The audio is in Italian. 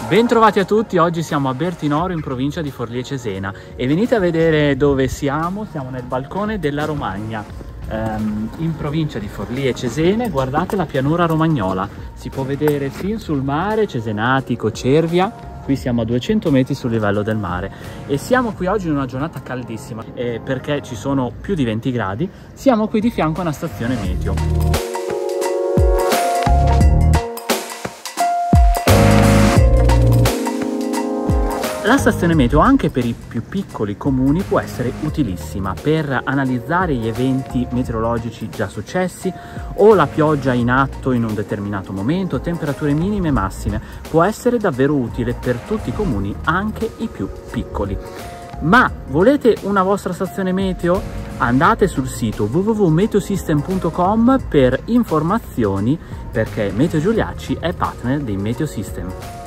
Bentrovati a tutti, oggi siamo a Bertinoro in provincia di Forlì e Cesena e venite a vedere dove siamo nel balcone della Romagna, in provincia di Forlì e Cesena. Guardate la pianura romagnola, si può vedere fin sul mare, Cesenatico, Cervia. Qui siamo a 200 metri sul livello del mare e siamo qui oggi in una giornata caldissima perché ci sono più di 20 gradi, siamo qui di fianco a una stazione meteo. La stazione meteo anche per i più piccoli comuni può essere utilissima per analizzare gli eventi meteorologici già successi o la pioggia in atto in un determinato momento, temperature minime e massime. Può essere davvero utile per tutti i comuni, anche i più piccoli. Ma volete una vostra stazione meteo? Andate sul sito www.meteosystem.com per informazioni, perché Meteo Giuliacci è partner di Meteosystem.